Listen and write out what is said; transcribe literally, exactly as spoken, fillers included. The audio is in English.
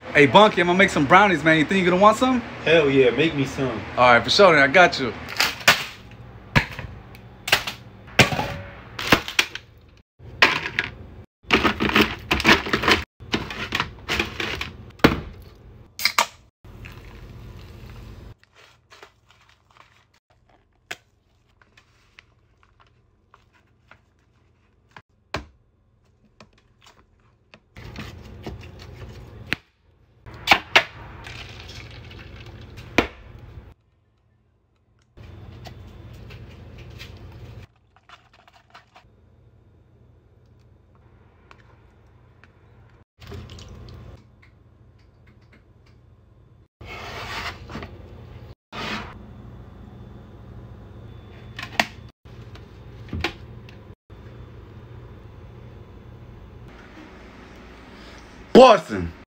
Hey, Bunky, I'm gonna make some brownies, man. You think you're gonna want some? Hell yeah, make me some. All right, for sure, then I got you. Boston.